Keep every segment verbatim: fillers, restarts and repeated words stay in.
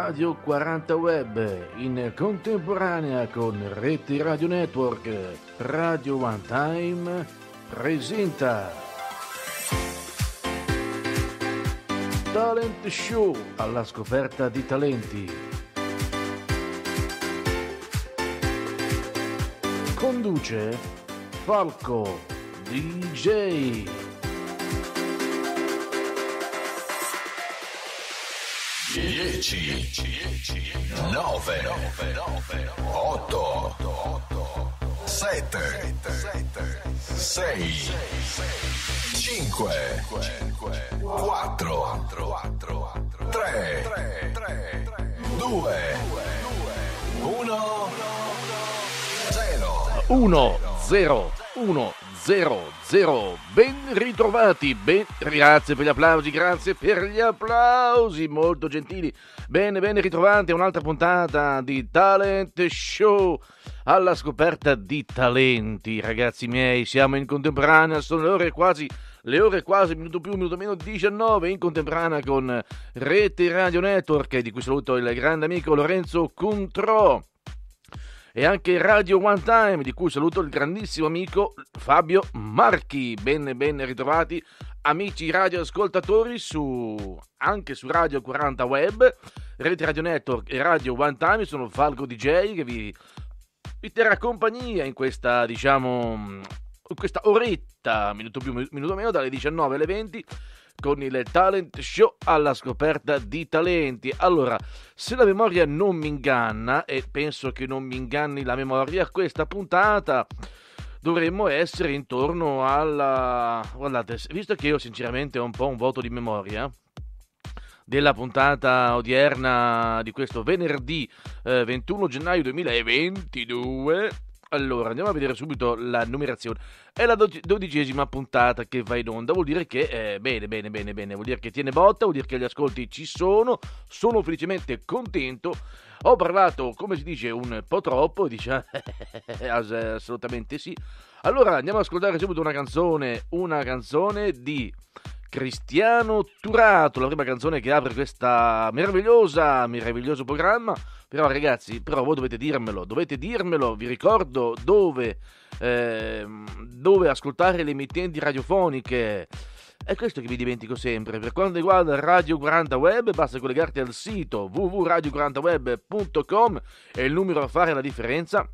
Radio quaranta Web, in contemporanea con Rete Radio Network, Radio One Time presenta Talent Show, alla scoperta di talenti. Conduce Falco D J. dieci, nove, otto, sette, sei, cinque, quattro, tre, due, uno, zero. uno, zero, uno, zero, zero. Ben ritrovati, ben... grazie per gli applausi, grazie per gli applausi, molto gentili. Bene, bene ritrovati a un'altra puntata di Talent Show, alla scoperta di talenti. Ragazzi miei, siamo in contemporanea, sono le ore quasi, le ore quasi, minuto più, minuto meno, diciannove, in contemporanea con Rete Radio Network, di cui saluto il grande amico Lorenzo Contrò. E anche Radio One Time, di cui saluto il grandissimo amico Fabio Marchi. Bene, ben ritrovati, amici radioascoltatori, su, anche su Radio quaranta Web, Rete Radio Network e Radio One Time. Sono Falco D J che vi, vi terrà compagnia in questa, diciamo, in questa oretta, minuto più, minuto meno, dalle diciannove alle venti, con il Talent Show, alla scoperta di talenti. Allora, se la memoria non mi inganna, e penso che non mi inganni la memoria, questa puntata dovremmo essere intorno alla... guardate, visto che io sinceramente ho un po' un vuoto di memoria della puntata odierna di questo venerdì eh, ventuno gennaio duemilaventidue, allora andiamo a vedere subito la numerazione. È la dodicesima puntata che va in onda, vuol dire che eh, bene, bene, bene, bene, vuol dire che tiene botta, vuol dire che gli ascolti ci sono, sono felicemente contento. Ho parlato, come si dice, un po' troppo, dice assolutamente sì. Allora andiamo ad ascoltare subito una canzone, una canzone di Cristiano Turato, la prima canzone che apre questa meravigliosa, meraviglioso programma. Però ragazzi, però voi dovete dirmelo, dovete dirmelo, vi ricordo dove, eh, dove ascoltare le emittenti radiofoniche. È questo che vi dimentico sempre. Per quanto riguarda Radio quaranta Web, basta collegarti al sito w w w punto radio quaranta web punto com, è il numero a fare la differenza.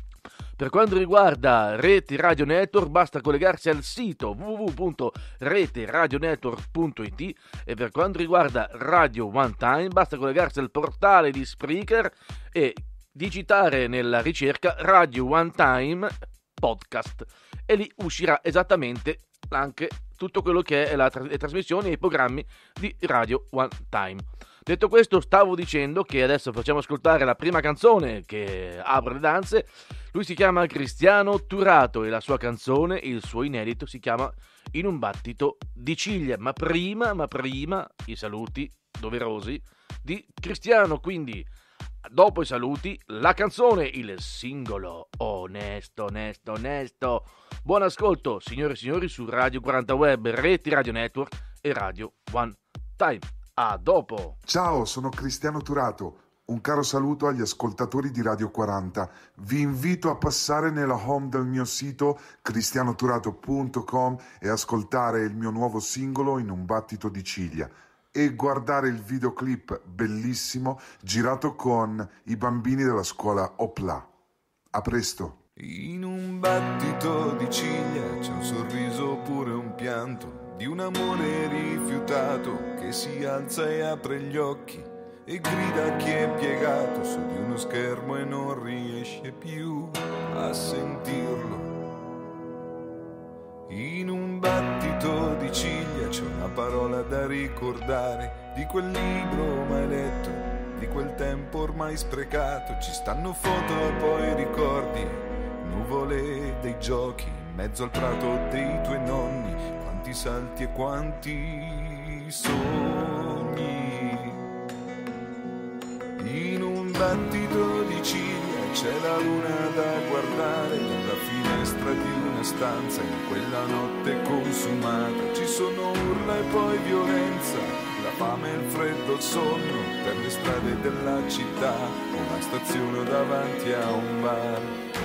Per quanto riguarda Rete Radio Network, basta collegarsi al sito w w w punto rete radio network punto i t, e per quanto riguarda Radio One Time basta collegarsi al portale di Spreaker e digitare nella ricerca Radio One Time Podcast, e lì uscirà esattamente anche tutto quello che è la tra- le trasmissioni e i programmi di Radio One Time. Detto questo, stavo dicendo che adesso facciamo ascoltare la prima canzone che apre le danze. Lui si chiama Cristiano Turato e la sua canzone, il suo inedito, si chiama In un battito di ciglia. Ma prima, ma prima, i saluti doverosi di Cristiano, quindi dopo i saluti, la canzone, il singolo. Onesto, onesto, onesto. Buon ascolto, signore e signori, su Radio quaranta Web, Rete Radio Network e Radio One Time. A dopo. Ciao, sono Cristiano Turato. Un caro saluto agli ascoltatori di Radio quaranta. Vi invito a passare nella home del mio sito cristiano turato punto com e ascoltare il mio nuovo singolo In un battito di ciglia e guardare il videoclip bellissimo girato con i bambini della scuola Opla. A presto. In un battito di ciglia c'è un sorriso oppure un pianto di un amore rifiutato che si alza e apre gli occhi e grida a chi è piegato su di uno schermo e non riesce più a sentirlo. In un battito di ciglia c'è una parola da ricordare di quel libro mai letto, di quel tempo ormai sprecato. Ci stanno foto e poi ricordi, nuvole dei giochi in mezzo al prato dei tuoi nonni. Quanti salti e quanti sogni. In un battito di ciglia c'è la luna da guardare dalla finestra di una stanza. In quella notte consumata ci sono urla e poi violenza, la fame, il freddo, il sonno per le strade della città, una stazione o davanti a un bar.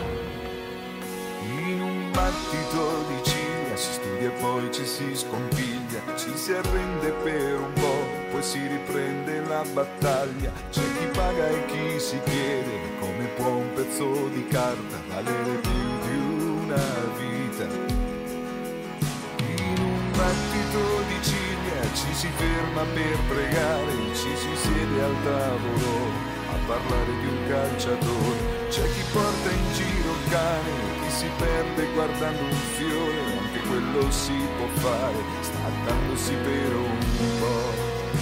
In un battito di ciglia si studia e poi ci si scompiglia, ci si arrende per un po', poi si riprende la battaglia. C'è chi paga e chi si chiede come può un pezzo di carta valere più di una vita. In un battito di ciglia ci si ferma per pregare, ci si siede al tavolo a parlare di un calciatore. C'è chi porta in giro il cane, chi si perde guardando un fiore, anche quello si può fare staccandosi per un po'.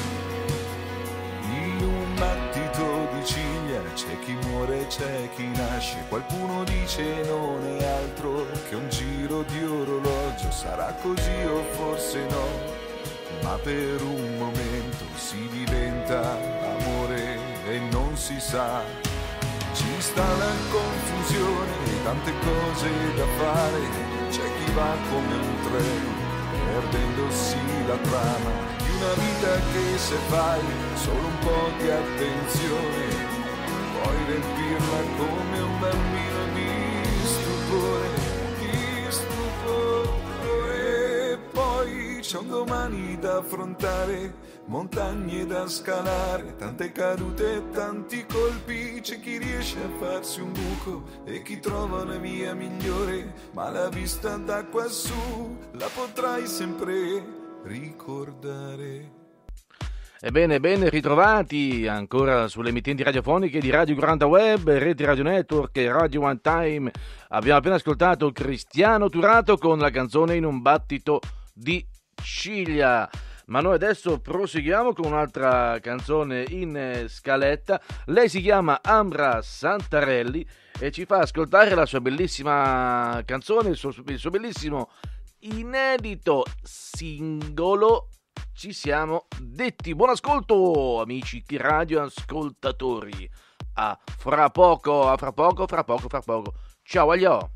In un battito di ciglia c'è chi muore, c'è chi nasce, qualcuno dice non è altro che un giro di orologio, sarà così o forse no, ma per un momento si diventa amore e non si sa. Ci sta la confusione e tante cose da fare, c'è chi va come un treno, perdendosi la trama di una vita che se fai solo un po' di attenzione, puoi riempirla come un bambino di stupore, di stupore. E poi c'è un domani da affrontare, montagne da scalare, tante cadute e tanti colpi, c'è chi riesce a farsi un buco e chi trova una via migliore, ma la vista da quassù la potrai sempre ricordare. Ebbene, ben ritrovati ancora sulle emittenti radiofoniche di Radio quaranta Web, Rete Radio Network e Radio One Time. Abbiamo appena ascoltato Cristiano Turato con la canzone In un battito di ciglia. Ma noi adesso proseguiamo con un'altra canzone in scaletta. Lei si chiama Ambra Santarelli e ci fa ascoltare la sua bellissima canzone, il suo, il suo bellissimo inedito singolo Ci siamo detti. Buon ascolto, amici radioascoltatori. A fra poco, a fra poco, fra poco, fra poco. Ciao, aglio.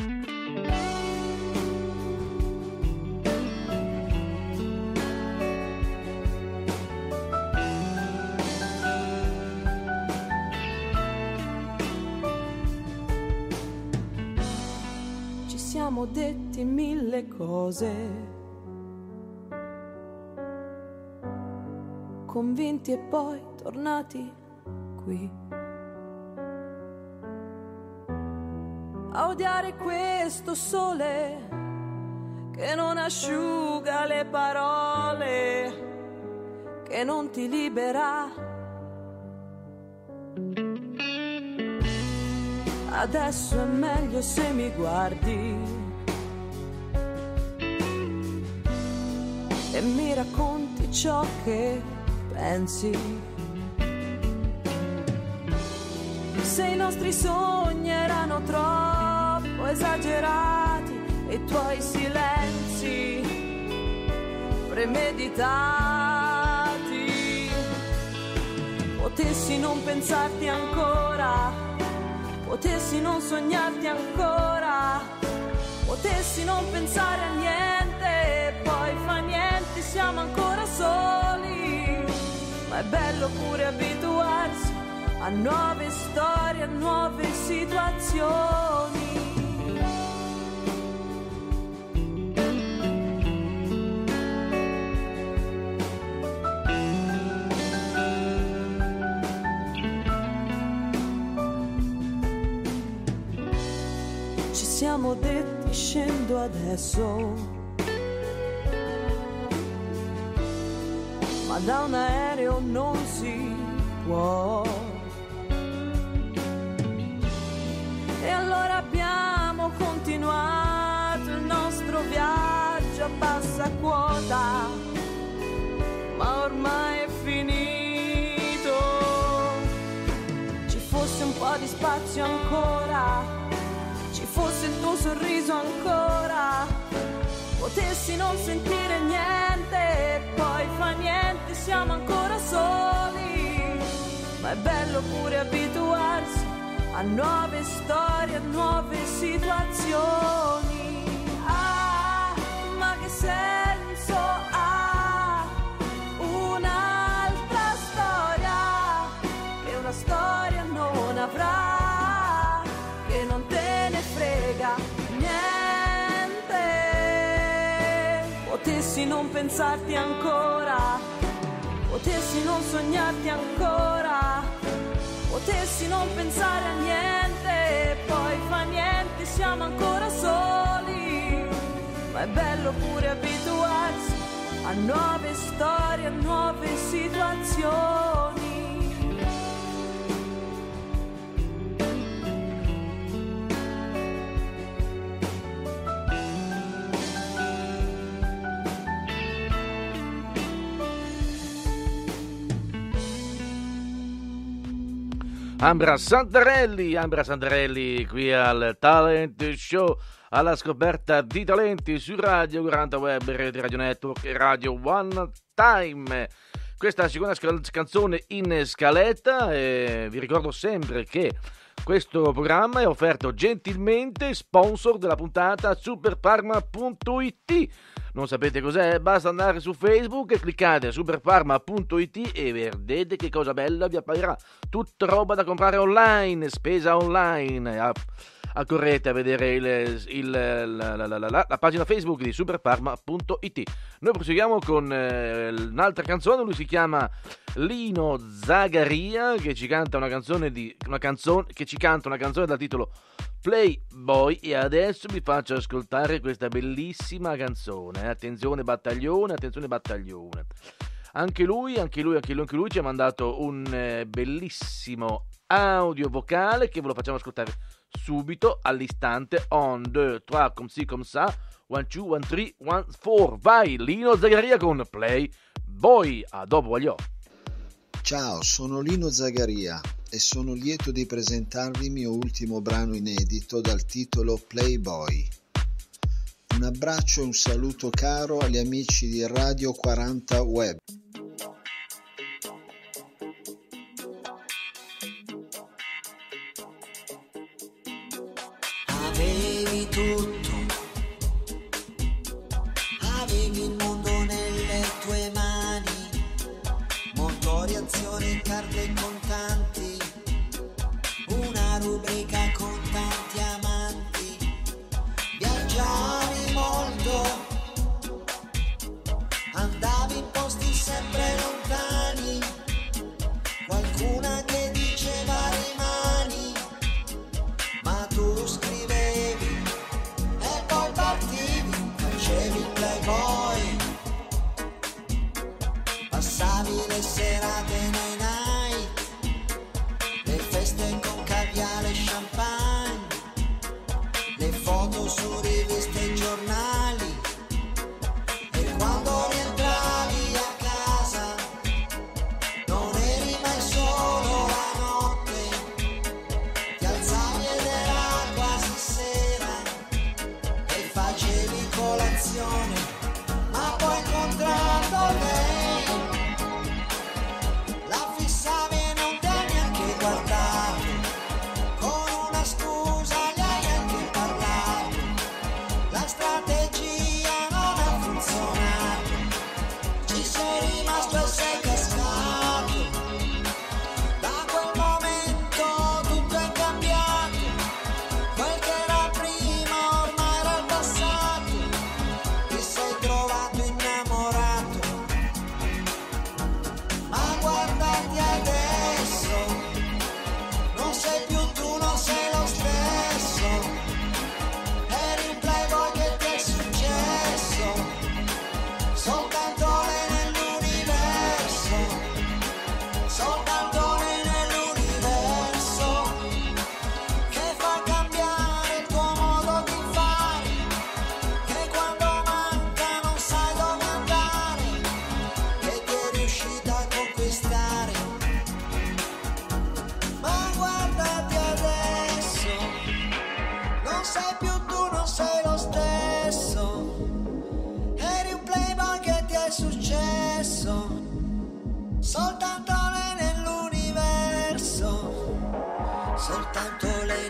Ci siamo detti mille cose, convinti e poi tornati qui a odiare questo sole che non asciuga le parole, che non ti libera. Adesso è meglio se mi guardi e mi racconti ciò che pensi. Se i nostri sogni erano troppo esagerati e i tuoi silenzi premeditati, potessi non pensarti ancora, potessi non sognarti ancora, potessi non pensare a niente e poi fa niente, siamo ancora soli. Ma è bello pure abituarsi a nuove storie, a nuove situazioni. Ci siamo detti scendo adesso, ma da un aereo non si può. E allora abbiamo continuato il nostro viaggio a bassa quota, ma ormai è finito. Ci fosse un po' di spazio ancora, ci fosse il tuo sorriso ancora, potessi non sentire niente e poi fa niente, siamo ancora soli. Ma è bello pure abituarsi a nuove storie, a nuove situazioni. Ah, ma che senso ha una potessi non pensarti ancora, potessi non sognarti ancora, potessi non pensare a niente, e poi fa niente, siamo ancora soli, ma è bello pure abituarsi a nuove storie, a nuove situazioni. Ambra Santarelli, Ambra Santarelli qui al Talent Show, alla scoperta di talenti su Radio quaranta Web, Rete Radio Network e Radio One Time. Questa è la seconda scal- canzone in scaletta e vi ricordo sempre che questo programma è offerto gentilmente sponsor della puntata superparma punto it. Non sapete cos'è? Basta andare su Facebook e cliccate superparma punto it e vedete che cosa bella vi apparirà. Tutta roba da comprare online, spesa online. Accorrete a vedere il, il, la, la, la, la, la pagina Facebook di superparma punto it. Noi proseguiamo con eh, un'altra canzone. Lui si chiama Lino Zagaria, che ci canta una canzone di una canzone che ci canta una canzone dal titolo Playboy, e adesso vi faccio ascoltare questa bellissima canzone. Attenzione battaglione, attenzione battaglione. Anche lui, anche lui, anche lui, anche lui ci ha mandato un eh, bellissimo audio vocale che ve lo facciamo ascoltare subito, all'istante. On, deux, trois, comme ci, comme ça. One, two, one, three, one, four. Vai, Lino Zagaria con Playboy. A dopo, voglio. Ciao, sono Lino Zagaria e sono lieto di presentarvi il mio ultimo brano inedito dal titolo Playboy. Un abbraccio e un saluto caro agli amici di Radio quaranta Web. Avevi tutto, avevi il mondo nelle tue mani, motori, azioni, carte e contanti, una rubrica con tanti amanti, viaggiavi molto, andavi in posti sempre lontani, qualcuna che diceva rimani, ma tu scrivevi e poi partivi, facevi il playboy, passavi le serate nei night, le feste con caviale e champagne, le foto su riviste e giornali, e quando rientravi a casa non eri mai solo la notte, ti alzavi ed era quasi sera e facevi colazione, ma poi incontrato lei la fissavi e non ti hai neanche guardato, con una scusa gli hai anche parlato, la strategia non ha funzionato, ci sei rimasto e sei cascato, da quel momento tutto è cambiato, quel che era prima ormai era il passato, ti sei trovato innamorato, ma guardati adesso, non sei più tu, non sei lo stesso, eri un playboy che ti è successo, soltanto lei nell'universo, soltanto lei nell'universo, che fa cambiare il tuo modo di fare, che quando manca non sai dove andare, che ti è riuscita a conquistare, ma guardati adesso, non sei più tu, non sei lo stesso, eri un playboy che ti è successo, soltanto lei nell'universo, soltanto lei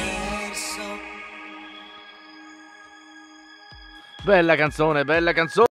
nell'universo. Bella canzone, bella canzone.